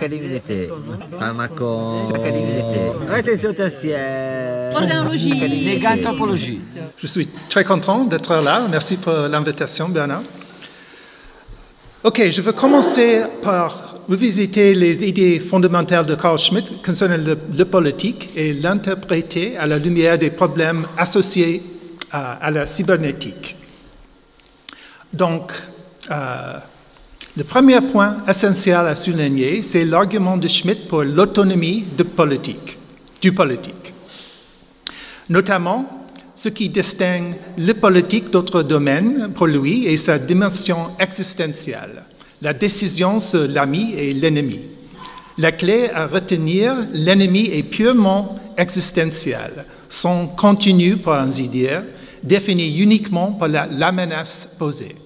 Accadimité. Accadimité. Rétention. Organologie. Néganthropologie. Je suis très content d'être là. Merci pour l'invitation, Bernard. OK, je veux commencer par revisiter les idées fondamentales de Carl Schmitt concernant le politique et l'interpréter à la lumière des problèmes associés à la cybernétique. Donc, le premier point essentiel à souligner, c'est l'argument de Schmitt pour l'autonomie du politique. Notamment, ce qui distingue le politique d'autres domaines pour lui est sa dimension existentielle, la décision sur l'ami et l'ennemi. La clé à retenir, l'ennemi est purement existentiel, son contenu, pour ainsi dire, défini uniquement par la menace posée.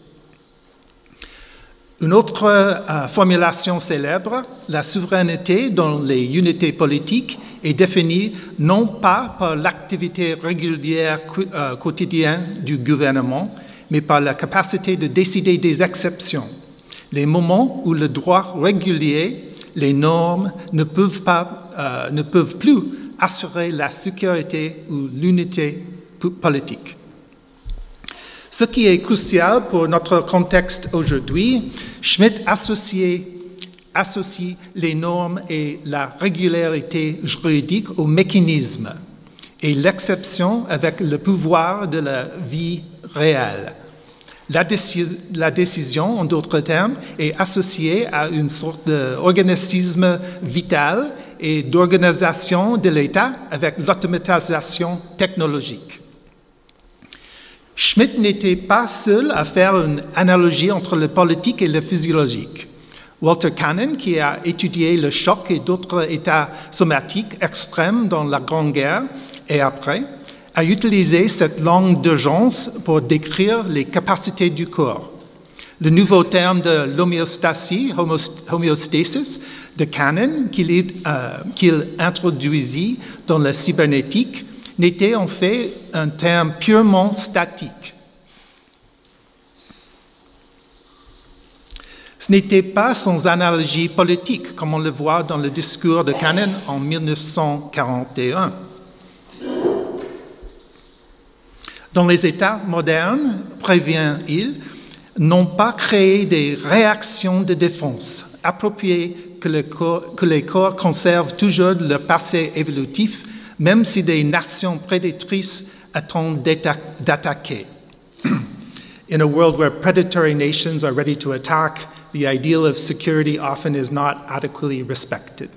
Une autre formulation célèbre, la souveraineté dans les unités politiques est définie non pas par l'activité régulière quotidienne du gouvernement, mais par la capacité de décider des exceptions, les moments où le droit régulier, les normes ne peuvent plus assurer la sécurité ou l'unité politique. Ce qui est crucial pour notre contexte aujourd'hui, Schmitt associe les normes et la régularité juridique au mécanisme et l'exception avec le pouvoir de la vie réelle. La décision, en d'autres termes, est associée à une sorte d'organisme vital et d'organisation de l'État avec l'automatisation technologique. Schmitt n'était pas seul à faire une analogie entre le politique et le physiologique. Walter Cannon, qui a étudié le choc et d'autres états somatiques extrêmes dans la Grande Guerre et après, a utilisé cette langue d'urgence pour décrire les capacités du corps. Le nouveau terme de l'homéostasie, homéostasis, de Cannon, qu'il introduisit dans la cybernétique, n'était en fait un terme purement statique. Ce n'était pas sans analogie politique, comme on le voit dans le discours de Cannon en 1941. Dans les États modernes, prévient-il, n'ont pas créé des réactions de défense appropriées que les corps conservent toujours leur passé évolutif, même si des nations prédatrices attendent d'attaquer. In a world where predatory nations are ready to attack, the ideal of security often is not adequately respected.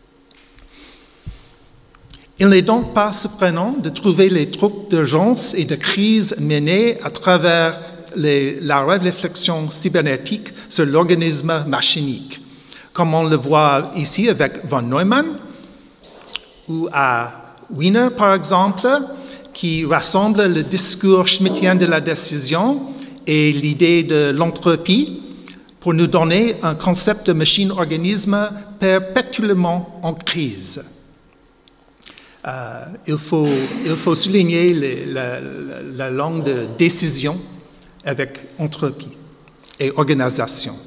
Il n'est donc pas surprenant de trouver les troupes d'urgence et de crise menées à travers la réflexion cybernétique sur l'organisme machinique, comme on le voit ici avec von Neumann, ou à Wiener, par exemple, qui rassemble le discours schmittien de la décision et l'idée de l'entropie pour nous donner un concept de machine-organisme perpétuellement en crise. Il faut souligner la langue de décision avec entropie et organisation.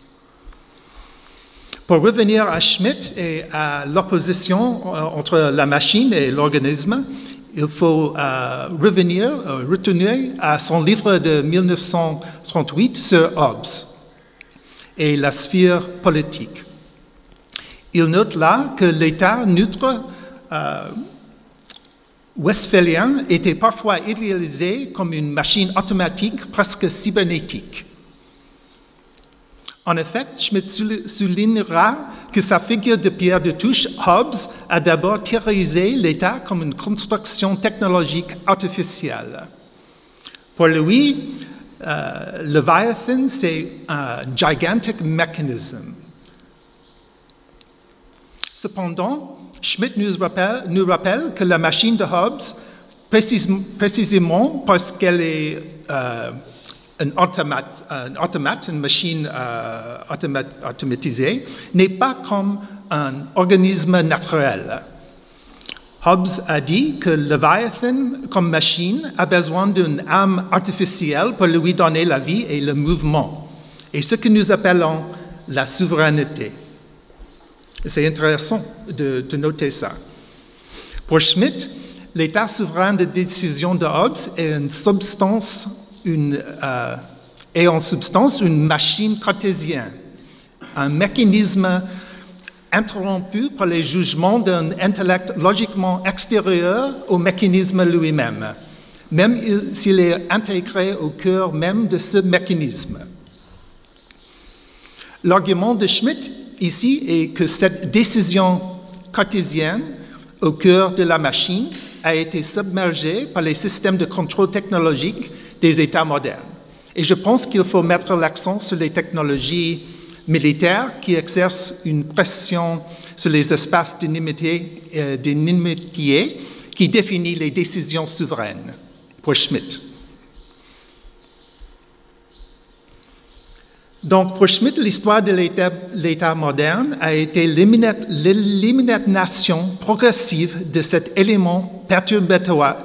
Pour revenir à Schmitt et à l'opposition entre la machine et l'organisme, il faut retourner à son livre de 1938 sur Hobbes et la sphère politique. Il note là que l'État neutre westphalien était parfois idéalisé comme une machine automatique presque cybernétique. En effet, Schmitt soulignera que sa figure de pierre de touche, Hobbes, a d'abord théorisé l'État comme une construction technologique artificielle. Pour lui, Leviathan, c'est un gigantic mechanism. Cependant, Schmitt nous rappelle que la machine de Hobbes, précisément parce qu'elle est un automate, une machine automatisée, n'est pas comme un organisme naturel. Hobbes a dit que Leviathan, comme machine, a besoin d'une âme artificielle pour lui donner la vie et le mouvement, et ce que nous appelons la souveraineté. C'est intéressant de noter ça. Pour Schmitt, l'état souverain de décision de Hobbes est en substance une machine cartésienne, un mécanisme interrompu par les jugements d'un intellect logiquement extérieur au mécanisme lui-même, même s'il est intégré au cœur même de ce mécanisme. L'argument de Schmitt ici est que cette décision cartésienne au cœur de la machine a été submergée par les systèmes de contrôle technologique des États modernes. Et je pense qu'il faut mettre l'accent sur les technologies militaires qui exercent une pression sur les espaces d'inimitié qui définit les décisions souveraines pour Schmitt. Donc, pour Schmitt, l'histoire de l'État moderne a été l'élimination progressive de cet élément perturbateur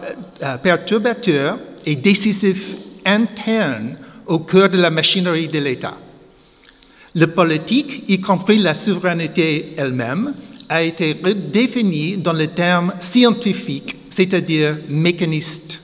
et décisif interne au cœur de la machinerie de l'État. Le politique, y compris la souveraineté elle-même, a été redéfini dans le terme scientifique, c'est-à-dire mécaniste.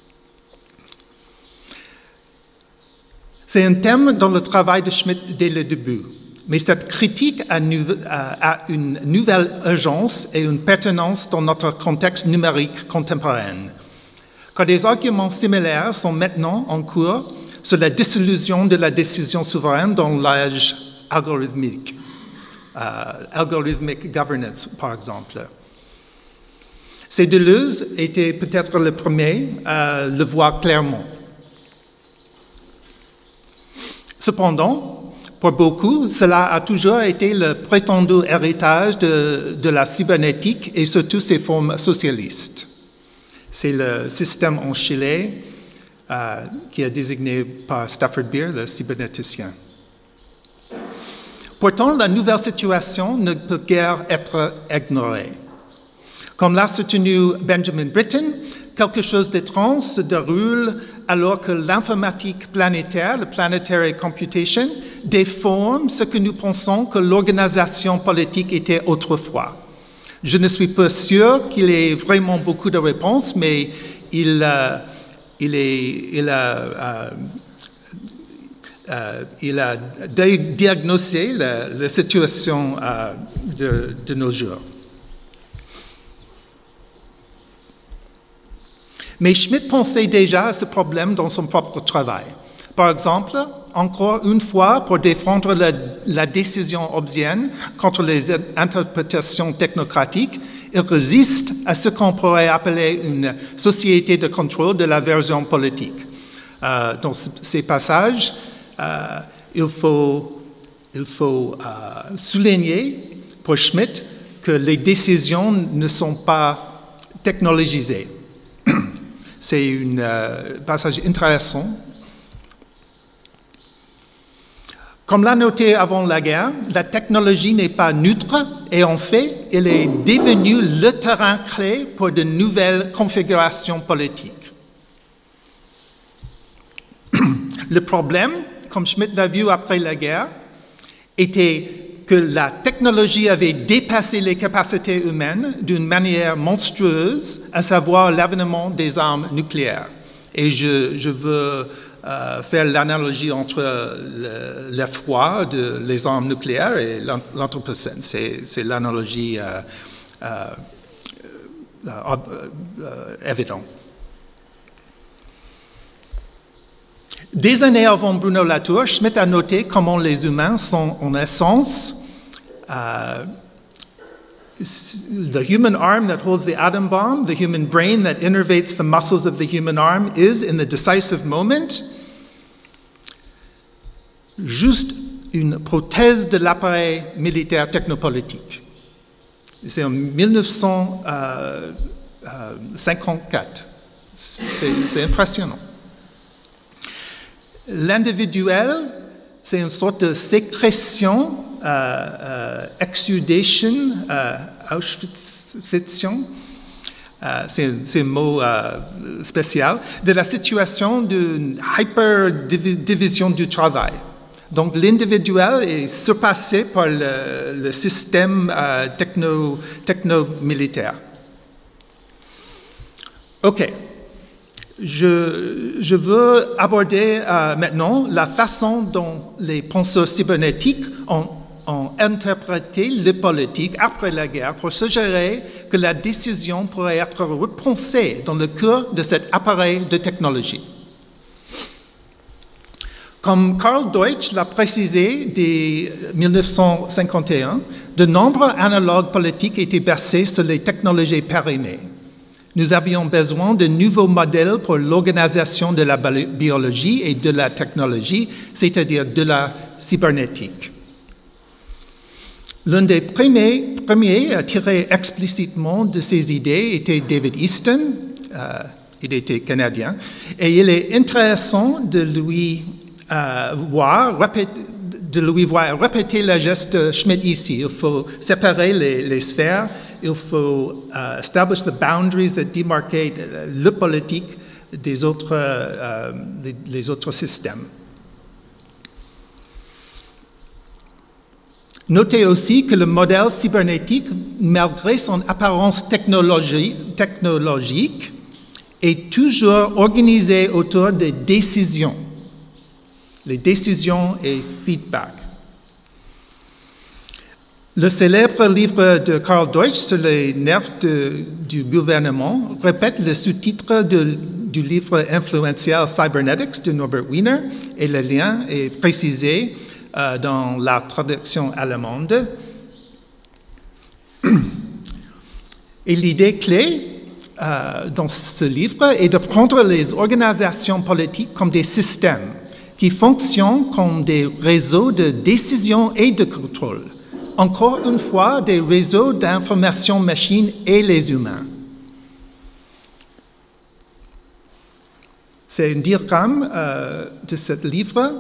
C'est un thème dans le travail de Schmitt dès le début, mais cette critique a une nouvelle urgence et une pertinence dans notre contexte numérique contemporain, car des arguments similaires sont maintenant en cours sur la dissolution de la décision souveraine dans l'âge algorithmique, algorithmic governance par exemple. C'est Deleuze était peut-être le premier à le voir clairement. Cependant, pour beaucoup, cela a toujours été le prétendu héritage de la cybernétique et surtout ses formes socialistes. C'est le système enchilé qui est désigné par Stafford Beer, le cybernéticien. Pourtant, la nouvelle situation ne peut guère être ignorée. Comme l'a soutenu Benjamin Britten, quelque chose d'étrange se déroule alors que l'informatique planétaire, le planetary computation, déforme ce que nous pensons que l'organisation politique était autrefois. Je ne suis pas sûr qu'il ait vraiment beaucoup de réponses, mais il a diagnosé la situation de nos jours. Mais Schmitt pensait déjà à ce problème dans son propre travail. Par exemple, encore une fois, pour défendre la décision hobbesienne contre les interprétations technocratiques, il résiste à ce qu'on pourrait appeler une société de contrôle de la version politique. Dans ces passages, il faut souligner pour Schmitt que les décisions ne sont pas technologisées. C'est un passage intéressant. Comme l'a noté avant la guerre, la technologie n'est pas neutre et en fait, elle est devenue le terrain clé pour de nouvelles configurations politiques. Le problème, comme Schmitt l'a vu après la guerre, était que la technologie avait dépassé les capacités humaines d'une manière monstrueuse, à savoir l'avènement des armes nucléaires. Et je veux faire l'analogie entre l'effroi des armes nucléaires et l'anthropocène. C'est l'analogie évidente. Des années avant Bruno Latour, Schmitt a noté comment les humains sont en essence the human arm that holds the atom bomb, the human brain that innervates the muscles of the human arm is, in the decisive moment, juste une prothèse de l'appareil militaire technopolitique. C'est en 1954. C'est impressionnant. L'individuel, c'est une sorte de sécrétion, exudation, Auschwitzian, c'est un mot spécial, de la situation d'une hyper-division du travail. Donc l'individuel est surpassé par le système techno-militaire. OK. Je veux aborder maintenant la façon dont les penseurs cybernétiques ont interprété le politique après la guerre pour suggérer que la décision pourrait être repensée dans le cœur de cet appareil de technologie. Comme Karl Deutsch l'a précisé dès 1951, de nombreux analogues politiques étaient basés sur les technologies pérennées. Nous avions besoin de nouveaux modèles pour l'organisation de la biologie et de la technologie, c'est-à-dire de la cybernétique. L'un des premiers à tirer explicitement de ces idées était David Easton, il était canadien, et il est intéressant de lui voir répéter le geste Schmitt ici. Il faut séparer les sphères, il faut establish the boundaries that demarcate le politique des autres, les autres systèmes. Notez aussi que le modèle cybernétique, malgré son apparence technologique, est toujours organisé autour des décisions. Les décisions et feedback. Le célèbre livre de Karl Deutsch sur les nerfs du gouvernement répète le sous-titre du livre influentiel Cybernetics de Norbert Wiener et le lien est précisé dans la traduction allemande. Et l'idée clé dans ce livre est de prendre les organisations politiques comme des systèmes qui fonctionnent comme des réseaux de décision et de contrôle. Encore une fois, des réseaux d'information machines et les humains. C'est un diagramme de ce livre.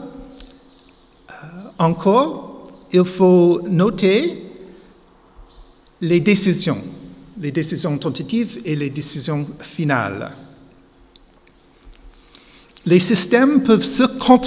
Encore, il faut noter les décisions tentatives et les décisions finales. Les systèmes peuvent se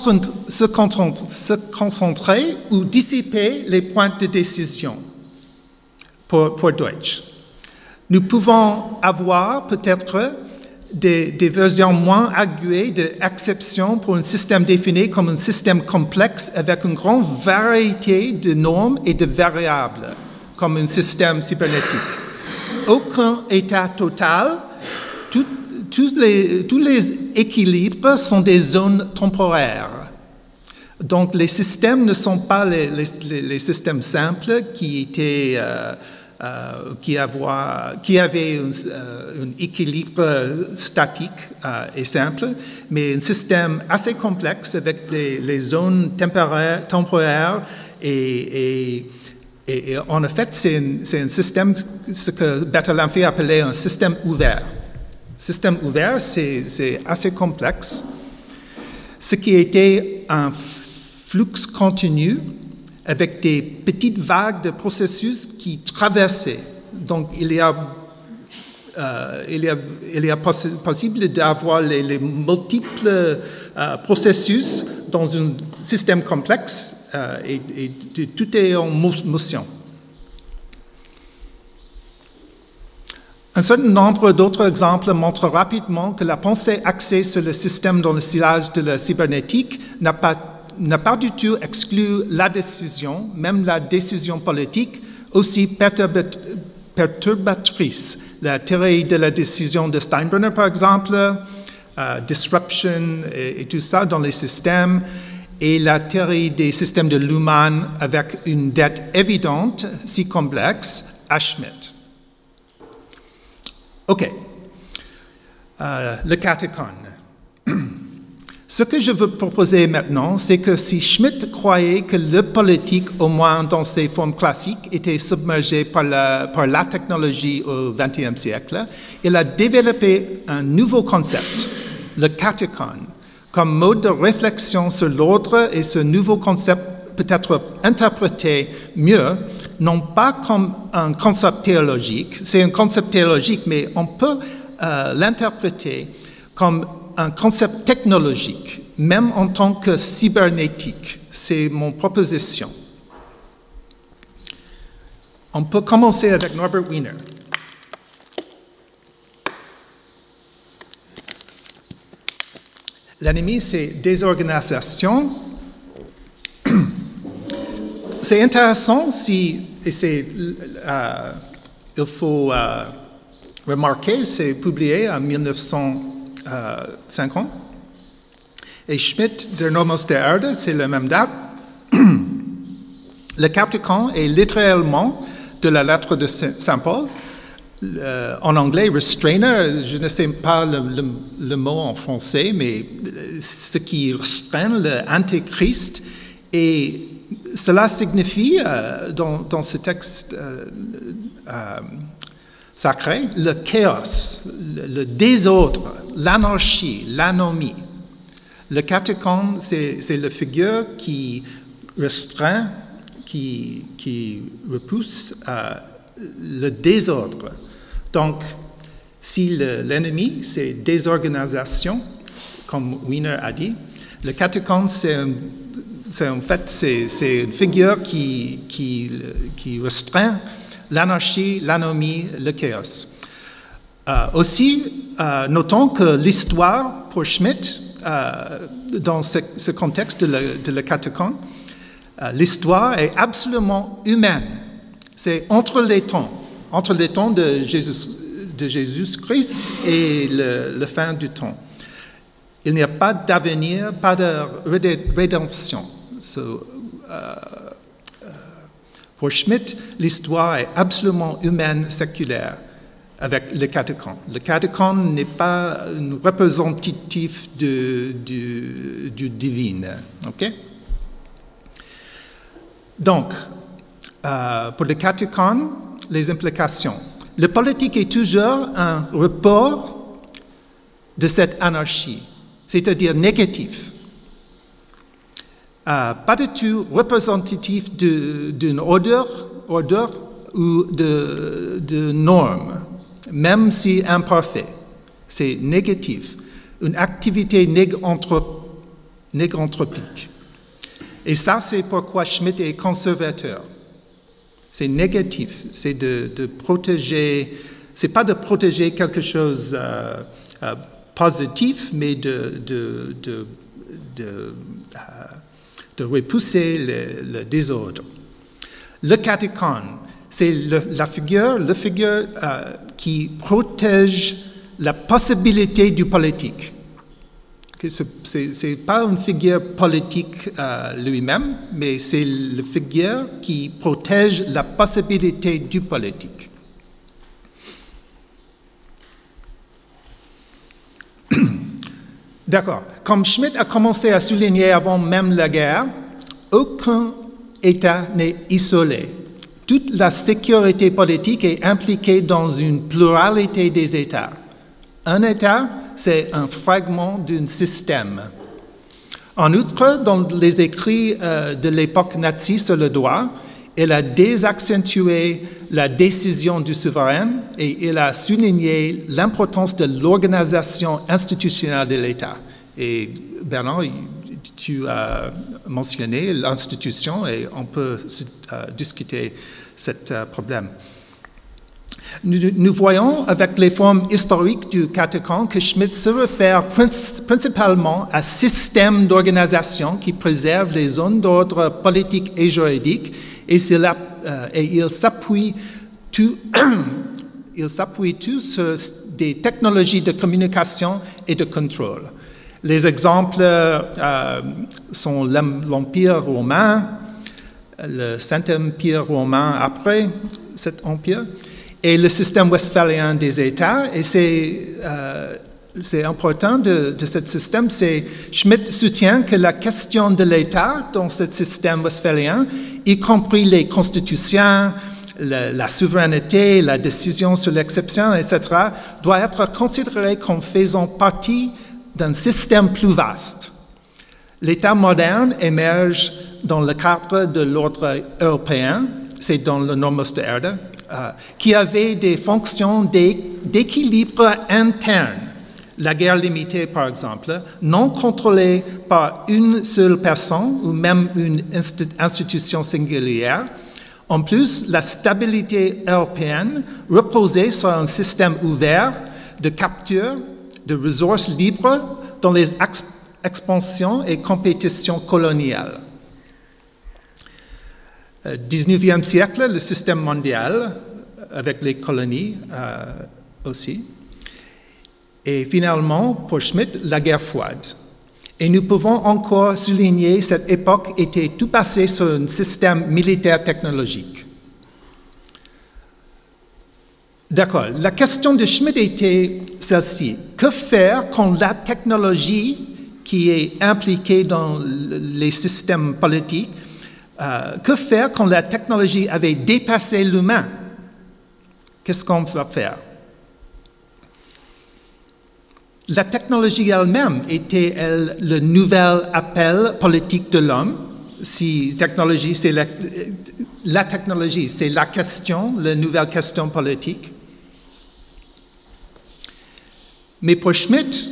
concentrer ou dissiper les points de décision pour Deutsch. Nous pouvons avoir peut-être des versions moins aiguës d'exception pour un système défini comme un système complexe avec une grande variété de normes et de variables, comme un système cybernétique. Aucun état total, tous les équilibres sont des zones temporaires. Donc, les systèmes ne sont pas les systèmes simples qui avaient un équilibre statique et simple, mais un système assez complexe avec les zones temporaires et en fait, c'est un système, ce que Bertalanffy appelait un système ouvert. Système ouvert, c'est assez complexe. Ce qui était un flux continu avec des petites vagues de processus qui traversaient. Donc, il est possible d'avoir les multiples processus dans un système complexe et tout est en motion. Un certain nombre d'autres exemples montrent rapidement que la pensée axée sur le système dans le sillage de la cybernétique n'a pas du tout exclu la décision, même la décision politique, aussi perturbatrice. La théorie de la décision de Steinbrenner, par exemple, disruption et tout ça dans les systèmes, et la théorie des systèmes de Luhmann avec une dette évidente, si complexe, à Schmitt. OK. Le catechone. Ce que je veux proposer maintenant, c'est que si Schmitt croyait que le politique, au moins dans ses formes classiques, était submergé par la technologie au XXe siècle, il a développé un nouveau concept, le catechone, comme mode de réflexion sur l'ordre, et ce nouveau concept peut être interprété mieux, non pas comme un concept théologique, c'est un concept théologique, mais on peut l'interpréter comme un concept technologique, même en tant que cybernétique. C'est mon proposition. On peut commencer avec Norbert Wiener. L'ennemi, c'est désorganisation. C'est intéressant il faut remarquer, c'est publié en 1950. Et Schmidt, Der Nomos der Erde, c'est la même date. Le Catecon est littéralement de la lettre de Saint Paul. En anglais, restrainer, je ne sais pas le mot en français, mais ce qui restreint l'Antéchrist. Et cela signifie, dans ce texte sacré, le chaos, le désordre, l'anarchie, l'anomie. Le catechon, c'est la figure qui restreint, qui repousse le désordre. Donc, si l'ennemi, c'est désorganisation, comme Wiener a dit, le catechon, c'est une figure qui restreint l'anarchie, l'anomie, le chaos. Aussi, notons que l'histoire, pour Schmidt, dans ce contexte de le catechon, l'histoire est absolument humaine. C'est entre les temps de Jésus-Christ et la fin du temps. Il n'y a pas d'avenir, pas de rédemption. Pour Schmidt, l'histoire est absolument humaine, séculaire, avec le catechon. Le catechon n'est pas un représentatif du divin. Okay? Donc, pour le catechon, les implications. Le politique est toujours un report de cette anarchie, c'est-à-dire négatif. Pas du tout représentatif d'une ordre ou de normes, même si imparfait. C'est négatif, une activité néganthropique. Et ça, c'est pourquoi Schmidt est conservateur. C'est négatif, c'est de protéger, c'est pas de protéger quelque chose positif, mais de repousser le désordre. Le catechon, c'est la figure qui protège la possibilité du politique. Ce n'est pas une figure politique lui-même, mais c'est la figure qui protège la possibilité du politique. D'accord. Comme Schmidt a commencé à souligner avant même la guerre, aucun État n'est isolé. Toute la sécurité politique est impliquée dans une pluralité des États. Un État, c'est un fragment d'un système. En outre, dans les écrits de l'époque nazie sur le droit, il a désaccentué la décision du souverain et il a souligné l'importance de l'organisation institutionnelle de l'État. Et Bernard, tu as mentionné l'institution et on peut discuter ce problème. Nous voyons avec les formes historiques du catechon que Schmidt se réfère principalement à un système d'organisation qui préserve les zones d'ordre politique et juridique et il s'appuie tout sur des technologies de communication et de contrôle. Les exemples sont l'Empire romain, le Saint-Empire romain après cet empire, et le système westphalien des États. Et c'est important de ce système. Schmidt soutient que la question de l'État dans ce système westphalien, y compris les constitutions, la souveraineté, la décision sur l'exception, etc., doit être considérée comme faisant partie d'un système plus vaste. L'État moderne émerge dans le cadre de l'ordre européen, c'est dans le Nomos der Erde, qui avait des fonctions d'équilibre interne. la guerre limitée par exemple, non contrôlée par une seule personne ou même une institution singulière. En plus, la stabilité européenne reposait sur un système ouvert de capture de ressources libres dans les expansions et compétitions coloniales. Au 19e siècle, le système mondial, avec les colonies aussi. Et finalement, pour Schmitt, la guerre froide. Et nous pouvons encore souligner que cette époque était tout passée sur un système militaire technologique. D'accord, la question de Schmitt était celle-ci. Que faire quand la technologie qui est impliquée dans les systèmes politiques, que faire quand la technologie avait dépassé l'humain? Qu'est-ce qu'on va faire? La technologie elle-même était-elle le nouvel appel politique de l'homme? Si technologie, c'est la technologie, c'est la question, la nouvelle question politique. Mais pour Schmitt,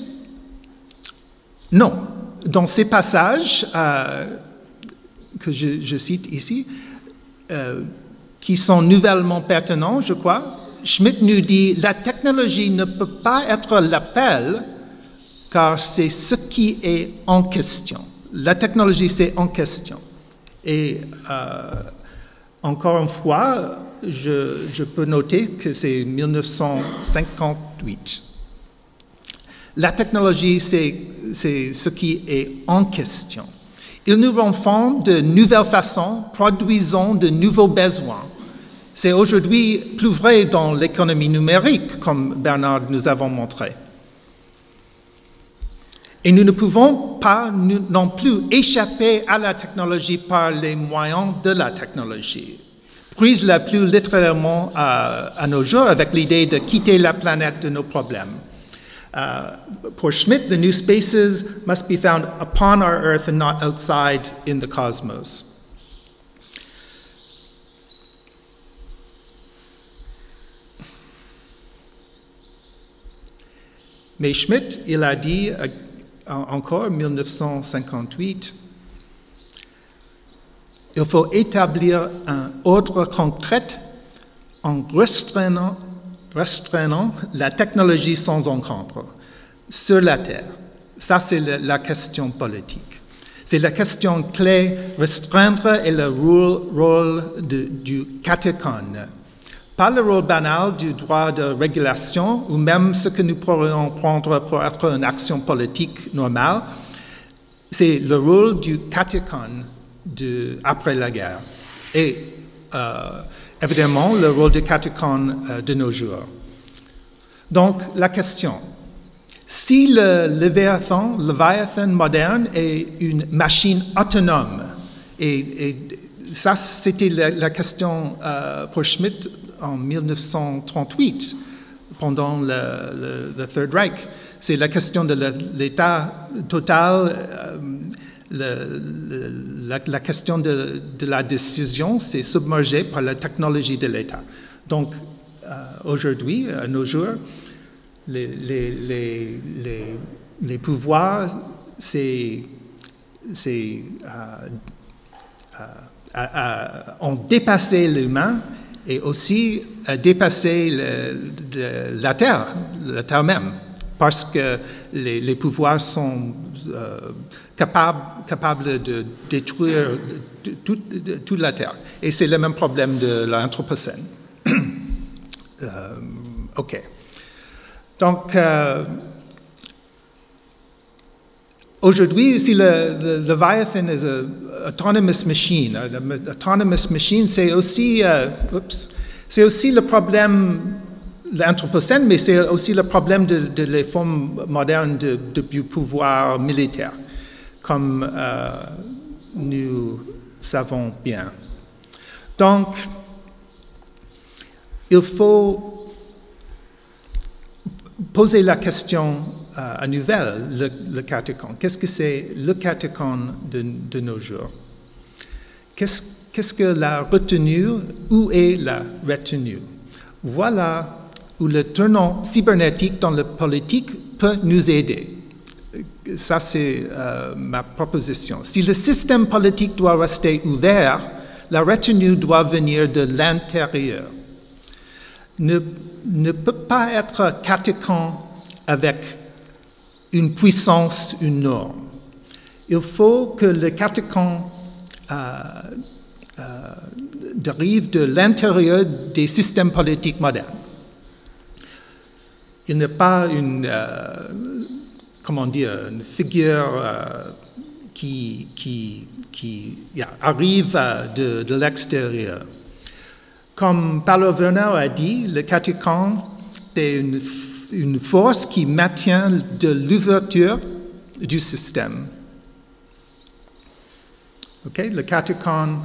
non. Dans ces passages que je cite ici, qui sont nouvellement pertinents, je crois, Schmitt nous dit « La technologie ne peut pas être l'appel, car c'est ce qui est en question. » La technologie, c'est en question. Et encore une fois, je peux noter que c'est 1958. La technologie, c'est ce qui est en question. Il nous rend de nouvelles façons, produisant de nouveaux besoins. C'est aujourd'hui plus vrai dans l'économie numérique, comme Bernard nous a montré. Et nous ne pouvons pas non plus échapper à la technologie par les moyens de la technologie. Prise-la plus littéralement à nos jours avec l'idée de quitter la planète de nos problèmes. For Schmitt, the new spaces must be found upon our earth and not outside in the cosmos. Mais Schmitt, il a dit encore en 1958, il faut établir un ordre concret en restreignant la technologie sans encombre sur la Terre. Ça, c'est la question politique. C'est la question clé, restreindre est le rôle du catechone. Pas le rôle banal du droit de régulation ou même ce que nous pourrions prendre pour être une action politique normale. C'est le rôle du catechone après la guerre. Et évidemment, le rôle du catechone de nos jours. Donc, la question. Si le Léviathan moderne est une machine autonome, et ça, c'était la question pour Schmitt en 1938, pendant le Third Reich. C'est la question de l'État total, la question de la décision, c'est submergé par la technologie de l'État. Donc, aujourd'hui, à nos jours, les pouvoirs, ont dépassé l'humain et aussi dépassé la Terre même, parce que les pouvoirs sont capables de détruire toute la Terre. Et c'est le même problème de l'Anthropocène. OK. Donc, aujourd'hui, si le Leviathan est une autonomous machine, c'est aussi, le problème de l'Anthropocène, mais c'est aussi le problème de les formes modernes du pouvoir militaire, comme nous savons bien. Donc, il faut poser la question à nouvelle, le catechone. Qu'est-ce que c'est le catechone de nos jours? Qu'est-ce que la retenue? Où est la retenue? Voilà où le tournant cybernétique dans la politique peut nous aider. Ça, c'est ma proposition. Si le système politique doit rester ouvert, la retenue doit venir de l'intérieur. Ne peut pas être cathéquant avec une puissance, une norme. Il faut que le cathéquant dérive de l'intérieur des systèmes politiques modernes. Il n'est pas une figure qui arrive de l'extérieur. Comme Paulo Werner a dit, le cathéquant est une force qui maintient de l'ouverture du système. Okay? Le cathéchon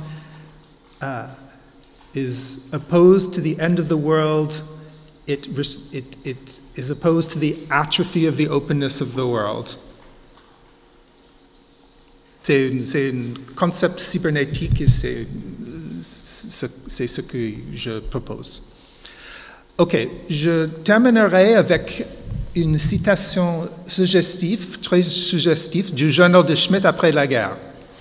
is opposed to the end of the world. It is opposed to the atrophy of the openness of the world. C'est un concept cybernétique et c'est ce que je propose. OK, je terminerai avec une citation suggestive, très suggestive, du journal de Schmitt après la guerre.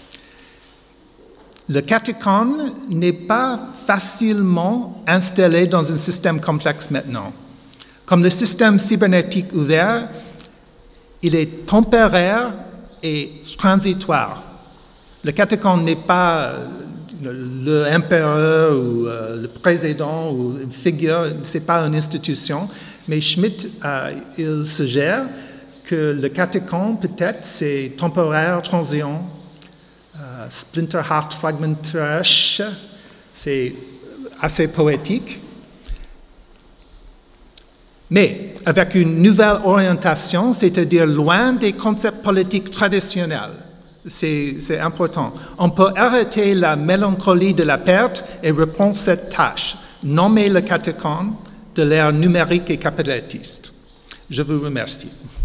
Le cathéchon n'est pas facilement installé dans un système complexe maintenant. Comme le système cybernétique ouvert, il est temporaire et transitoire. Le cathéchon n'est pas l'empereur ou le président ou une figure, ce n'est pas une institution, mais Schmitt, il suggère que le cathéchon, peut-être, c'est temporaire, transient, splinterhaft, fragmentarisch, c'est assez poétique, mais avec une nouvelle orientation, c'est-à-dire loin des concepts politiques traditionnels. C'est important. On peut arrêter la mélancolie de la perte et reprendre cette tâche, nommer le cathéchon de l'ère numérique et capitaliste. Je vous remercie.